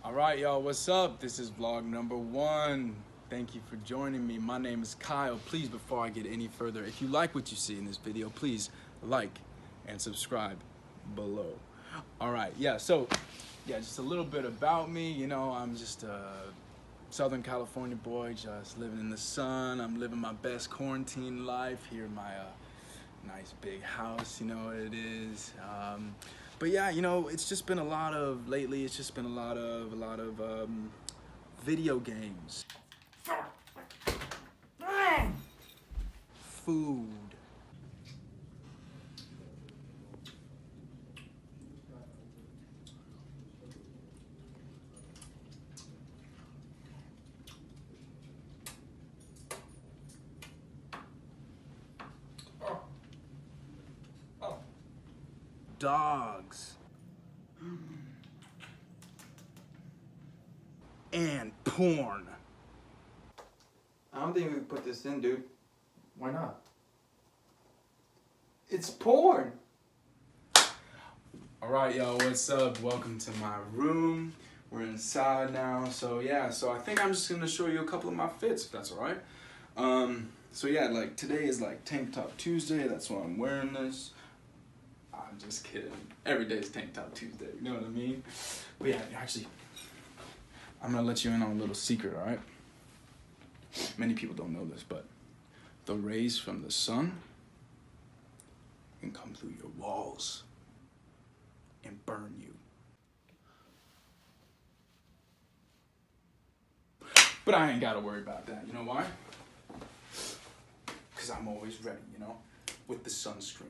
Alright, y'all, what's up? This is vlog number 1. Thank you for joining me. My name is Kyle. Please, before I get any further, if you like what you see in this video, please like and subscribe below. Alright, just a little bit about me. You know, I'm just a Southern California boy, just living in the sun. I'm living my best quarantine life here in my nice big house, you know what it is. But yeah, you know, it's just been lately it's just been a lot of video games. Food. Dogs. And porn. I don't think we can put this in, dude. Why not? It's porn! Alright, y'all, what's up? Welcome to my room. We're inside now. So I think I'm just gonna show you a couple of my fits, if that's alright. Like today is like Tank Top Tuesday, that's why I'm wearing this. I'm just kidding. Every day is Tank Top Tuesday, you know what I mean? But yeah, actually, I'm gonna let you in on a little secret, alright? Many people don't know this, but the rays from the sun can come through your walls and burn you. But I ain't gotta worry about that, you know why? Because I'm always ready, you know, with the sunscreen.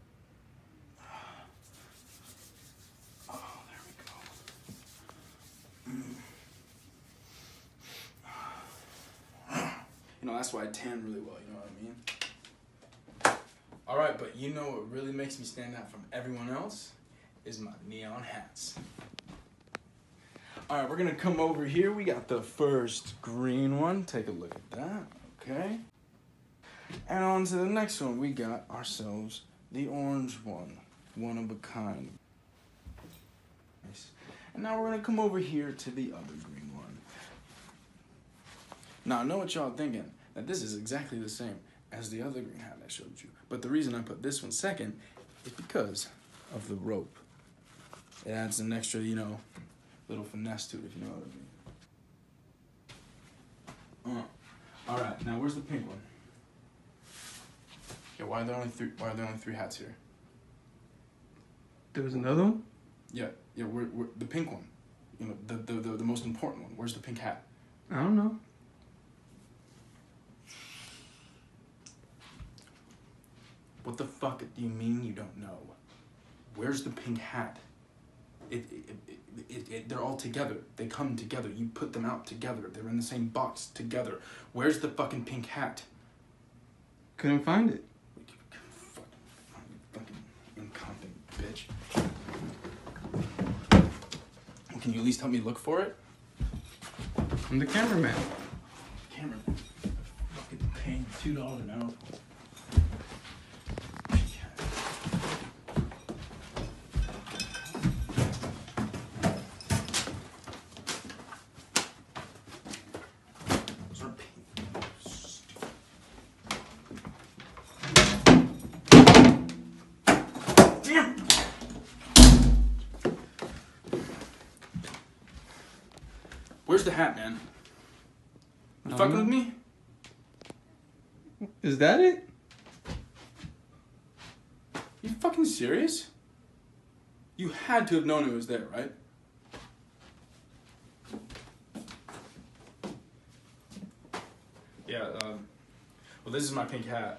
You know, that's why I tan really well, you know what I mean? Alright, but you know what really makes me stand out from everyone else is my neon hats. Alright, we're gonna come over here. We got the first green one. Take a look at that, okay? And on to the next one, we got ourselves the orange one. One of a kind. Nice. And now we're gonna come over here to the other green one. Now, I know what y'all thinking, that this is exactly the same as the other green hat I showed you. But the reason I put this one second is because of the rope. It adds an extra, you know, little finesse to it, if you know what I mean. Alright, now where's the pink one? Yeah, why are there only three hats here? There was another one? Yeah, where the pink one. You know, the most important one. Where's the pink hat? I don't know. What the fuck do you mean you don't know? Where's the pink hat? They're all together. They come together. You put them out together. They're in the same box together. Where's the fucking pink hat? Couldn't find it. Fucking incompetent bitch. Can you at least help me look for it? I'm the cameraman. Cameraman. Fucking paying $2 an hour. Where's the hat, man? You fucking with me? Is that it? You fucking serious? You had to have known it was there, right? Yeah, well, this is my pink hat.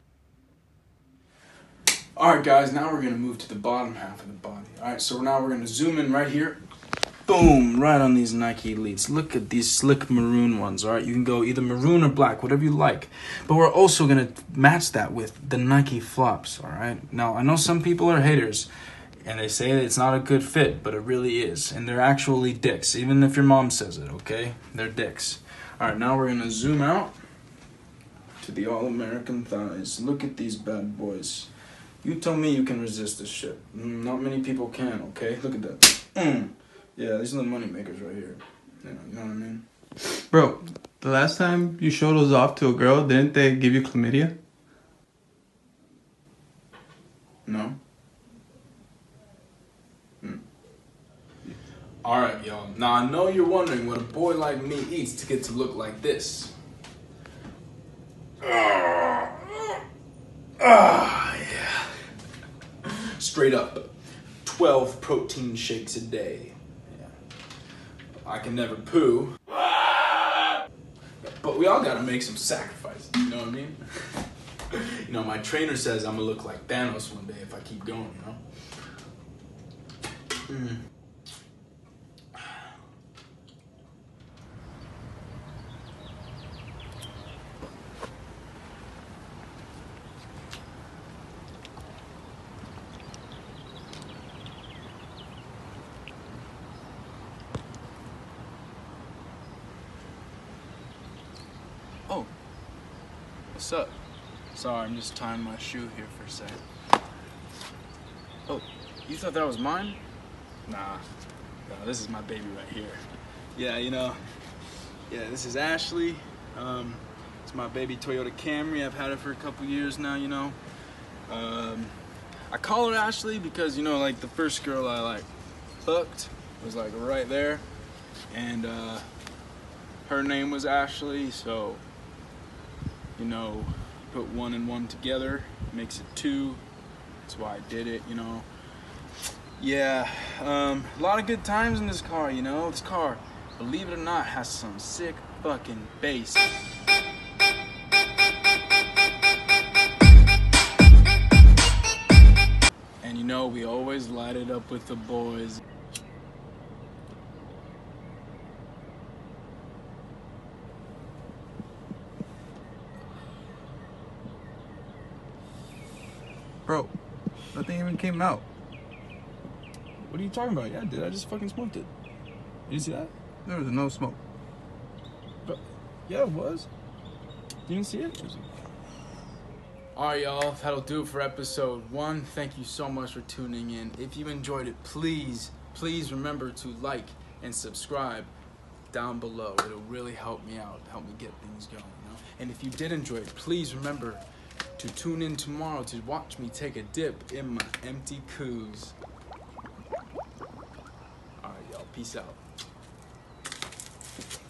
Alright, guys, now we're gonna move to the bottom half of the body. Alright, so now we're gonna zoom in right here. Boom, right on these Nike Elites. Look at these slick maroon ones, all right? You can go either maroon or black, whatever you like. But we're also going to match that with the Nike flops, all right? Now, I know some people are haters, and they say that it's not a good fit, but it really is. And they're actually dicks, even if your mom says it, okay? They're dicks. All right, now we're going to zoom out to the all-American thighs. Look at these bad boys. You tell me you can resist this shit. Not many people can, okay? Look at that. Yeah, these are the money makers right here. You know what I mean? Bro, the last time you showed those off to a girl, didn't they give you chlamydia? No. Alright, y'all. Now, I know you're wondering what a boy like me eats to get to look like this. Yeah. Straight up, 12 protein shakes a day. Yeah. I can never poo. But we all gotta make some sacrifices, you know what I mean? You know, my trainer says I'm gonna look like Thanos one day if I keep going, you know? Oh, what's up? Sorry, I'm just tying my shoe here for a second. Oh, you thought that was mine? Nah, this is my baby right here. Yeah, you know, this is Ashley. It's my baby Toyota Camry. I've had it for a couple years now, you know. I call her Ashley because, you know, like the first girl I like hooked was like right there. And her name was Ashley, so, you know, put one and one together, makes it two. That's why I did it, you know. Yeah, a lot of good times in this car, you know. This car, believe it or not, has some sick fucking bass. And you know, we always light it up with the boys. Bro, nothing even came out. What are you talking about? Yeah, dude, I just fucking smoked it. You see that? There was no smoke. But, yeah, it was. You didn't see it? Alright, y'all, that'll do it for episode 1. Thank you so much for tuning in. If you enjoyed it, please remember to like and subscribe down below. It'll really help me out, help me get things going, you know? And if you did enjoy it, please remember to tune in tomorrow to watch me take a dip in my empty coos. Alright, y'all, peace out.